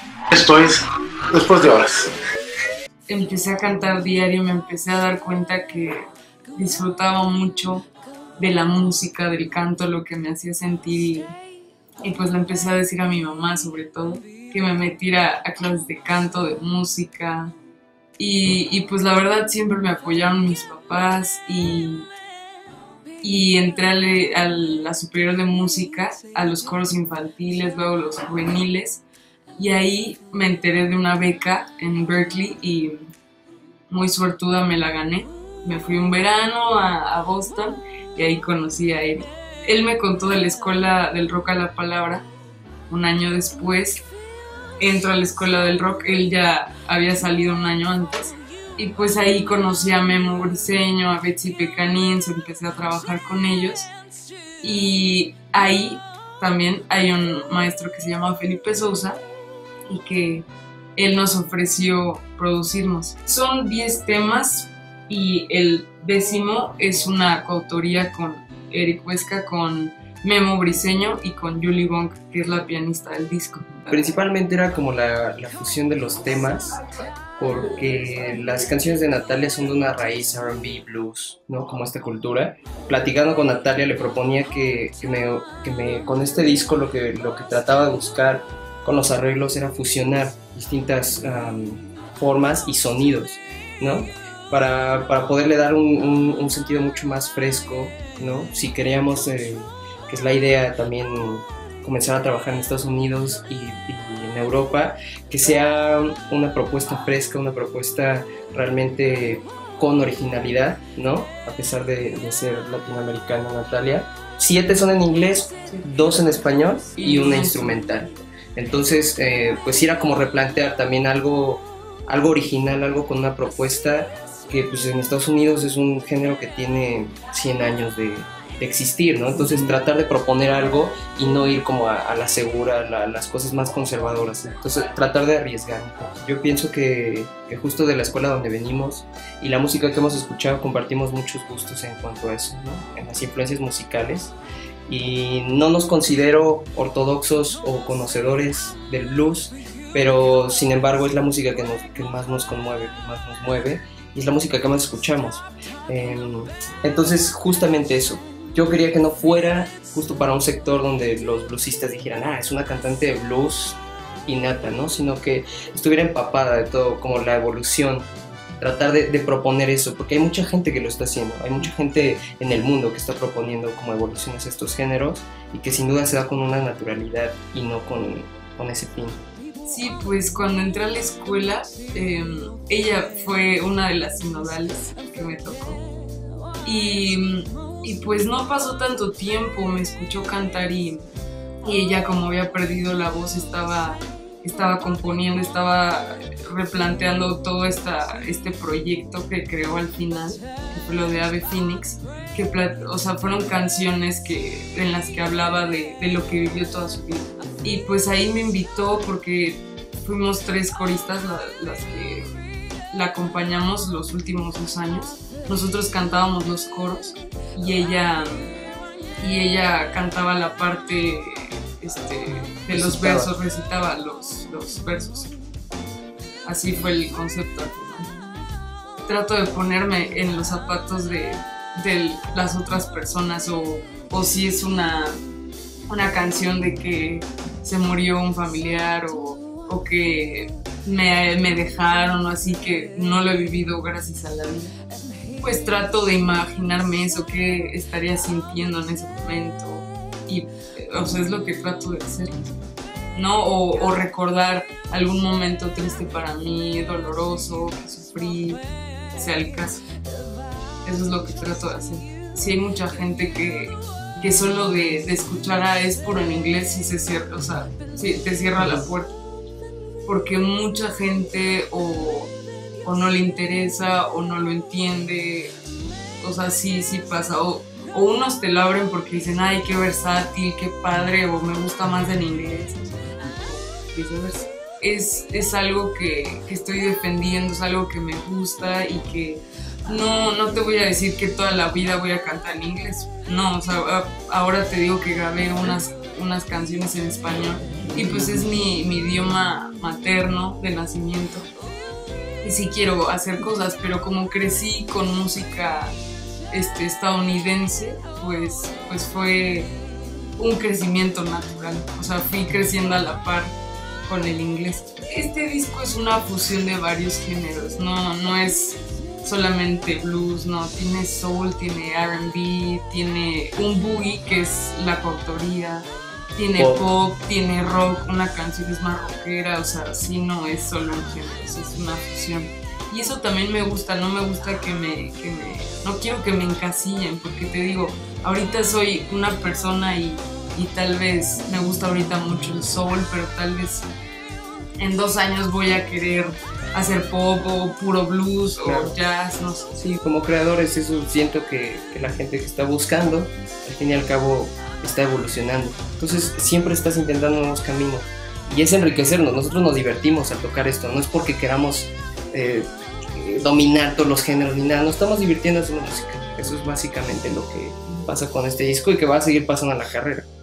Esto es Después de Horas. Empecé a cantar diario, me empecé a dar cuenta que disfrutaba mucho de la música, del canto, lo que me hacía sentir y pues le empecé a decir a mi mamá sobre todo que me metiera a clases de canto, de música y pues la verdad siempre me apoyaron mis papás y entré a la superior de música, a los coros infantiles, luego los juveniles y ahí me enteré de una beca en Berkeley y muy suertuda me la gané. Me fui un verano a Boston y ahí conocí a Eric. Él me contó de la escuela del rock a la palabra. Un año después entro a la escuela del rock, él ya había salido un año antes. Y pues ahí conocí a Memo Briseño, a Betsy Pecanins, empecé a trabajar con ellos. Y ahí también hay un maestro que se llama Felipe Sousa y que él nos ofreció producirnos. Son 10 temas y el 10º es una coautoría con Eric Huesca, con Memo Briseño y con Julie Bonk, que es la pianista del disco. Principalmente era como la fusión de los temas, porque las canciones de Natalia son de una raíz R&B, blues, ¿no? Como esta cultura. Platicando con Natalia le proponía que con este disco lo que trataba de buscar con los arreglos era fusionar distintas formas y sonidos, ¿no? Para poderle dar un sentido mucho más fresco, ¿no? Si queríamos, que es la idea también, comenzar a trabajar en Estados Unidos y en Europa, que sea una propuesta fresca, una propuesta realmente con originalidad, ¿no? A pesar de ser latinoamericana, Natalia. 7 son en inglés, 2 en español y una instrumental. Entonces, pues era como replantear también algo original, algo con una propuesta que pues en Estados Unidos es un género que tiene 100 años de existir, ¿no? Entonces tratar de proponer algo y no ir como a la segura, las cosas más conservadoras. Entonces tratar de arriesgar. Yo pienso que justo de la escuela donde venimos y la música que hemos escuchado compartimos muchos gustos en cuanto a eso, ¿no? En las influencias musicales. Y no nos considero ortodoxos o conocedores del blues, pero sin embargo es la música que más nos conmueve, que más nos mueve, y es la música que más escuchamos. Entonces justamente eso, yo quería que no fuera justo para un sector donde los bluesistas dijeran, es una cantante de blues innata, ¿no? Sino que estuviera empapada de todo, como la evolución. Tratar de proponer eso, porque hay mucha gente que lo está haciendo, hay mucha gente en el mundo que está proponiendo como evoluciones a estos géneros y que sin duda se da con una naturalidad y no con ese fin. Sí, pues cuando entré a la escuela, ella fue una de las sinodales que me tocó y pues no pasó tanto tiempo, me escuchó cantar y ella, como había perdido la voz, estaba componiendo, estaba replanteando todo este proyecto que creó al final, que fue lo de Ave Phoenix, que fueron canciones en las que hablaba de lo que vivió toda su vida. Y pues ahí me invitó porque fuimos 3 coristas las que la acompañamos los últimos 2 años. Nosotros cantábamos los coros y ella cantaba la parte de los versos, recitaba los versos. Así fue el concepto al final. Trato de ponerme en los zapatos de las otras personas o si es una canción de que se murió un familiar o que me dejaron o así, que no lo he vivido gracias a la vida. Pues trato de imaginarme eso, qué estaría sintiendo en ese momento y es lo que trato de hacer, ¿no? O recordar algún momento triste para mí, doloroso, que sufrí, sea el caso. Eso es lo que trato de hacer. Sí, hay mucha gente que solo de escuchar es puro en inglés y se cierra, te cierra la puerta. Porque mucha gente o no le interesa o no lo entiende, sí pasa. O unos te lo abren porque dicen, ay, qué versátil, qué padre, o me gusta más en inglés. Viceversa. Es algo que estoy defendiendo, es algo que me gusta y que no te voy a decir que toda la vida voy a cantar en inglés. No, ahora te digo que grabé unas unas canciones en español y pues es mi idioma materno de nacimiento. Y sí quiero hacer cosas, pero como crecí con música estadounidense, pues fue un crecimiento natural. O sea, fui creciendo a la par con el inglés. Este disco es una fusión de varios géneros, no es solamente blues, no, tiene soul, tiene R&B, tiene un boogie que es la coautoría, tiene pop, tiene rock, una canción es más rockera, o sea, sí, no es solo un género, es una fusión. Y eso también me gusta, no me gusta no quiero que me encasillen, porque te digo, ahorita soy una persona y tal vez me gusta ahorita mucho el soul, pero tal vez en 2 años voy a querer hacer pop o puro blues o jazz, no sé. Sí, como creadores eso siento que la gente que está buscando, al fin y al cabo, está evolucionando. Entonces siempre estás intentando nuevos caminos y es enriquecernos. Nosotros nos divertimos al tocar esto, no es porque queramos dominar todos los géneros ni nada, nos estamos divirtiendo haciendo música. Eso es básicamente lo que pasa con este disco y que va a seguir pasando en la carrera.